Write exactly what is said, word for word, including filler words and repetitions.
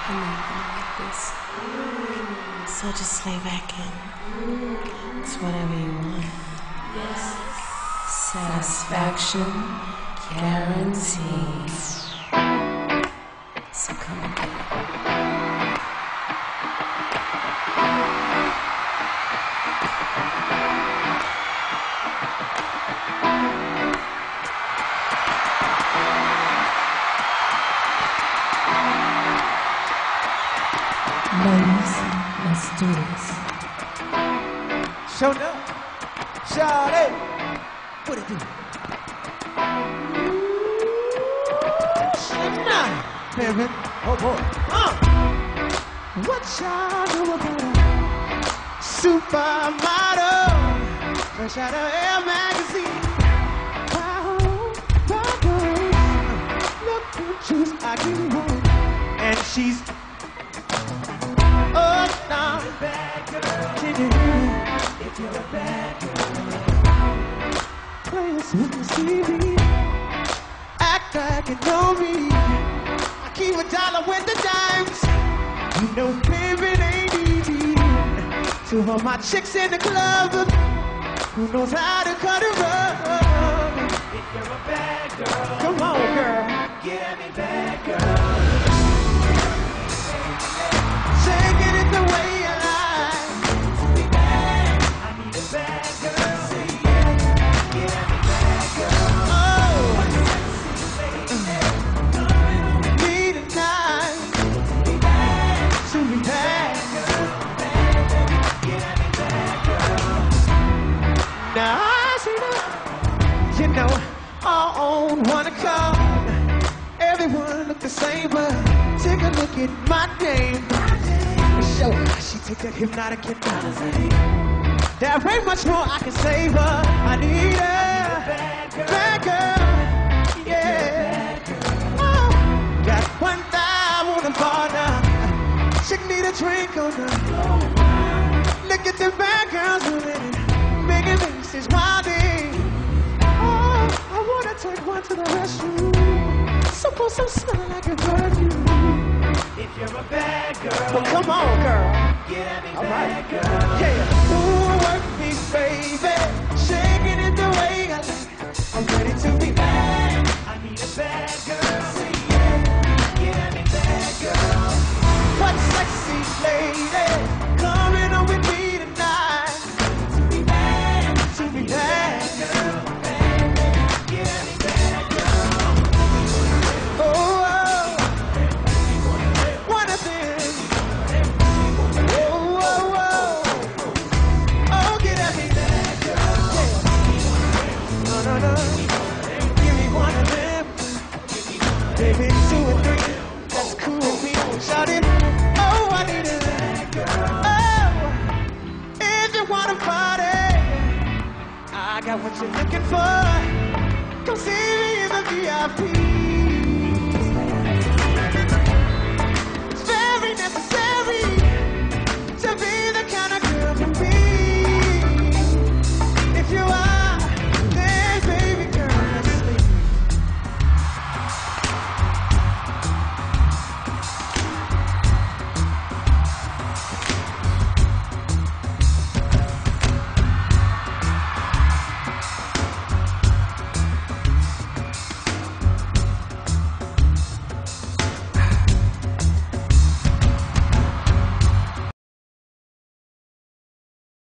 I know you're gonna like this. So just lay back in. It's whatever you want. Yes. Satisfaction guaranteed. So come and get it. Ladies, let's do this. Show up, Shawty, what it do? Tonight, baby, oh boy, uh. What y'all know about a supermodel, fresh out of Elle magazine? Wow, wow, look who she's I can hold, and she's. Oh, no. Bad girl. Can you hear me? If you're a bad girl, play us with the C D. Act like you know me. I keep a dollar with the dimes. You know, baby, they need me. To all my chicks in the club, who knows how to cut it up? If you're a bad girl, come on, girl. Get me bad girl. Taking it the way you like. To be bad, I need a bad girl. Say yeah, get me bad girl. Oh, coming on with me tonight. To be bad, to be bad girl. Get me bad girl. Now I see that, you know, all on one car. Everyone look the same, but take a look at my name. Show she take that hypnotic hypnotism. There ain't much more I can say, but I need a bad girl, bad girl. Yeah. Oh, got one thigh on the bar now. Chick need a drink on her. Look at the bad girls women, making faces wilding. Oh, I wanna take one to the restroom. Supposed to smell like a perfume. If you're a bad girl, well, come on, girl. Get me all bad right. Girl. Yeah. Ooh, work me, baby. Shaking it the way I like. I'm ready to be bad. I need a bad girl. Say yeah. Get me bad girl. What sexy lady coming on with me tonight? To be bad. To be bad girl. Get me bad girl. Oh. Baby, two and three, that's cool with me. Shout it, oh, I need a bad girl. Oh, if you wanna party, I got what you're looking for. Come see me in the V I P.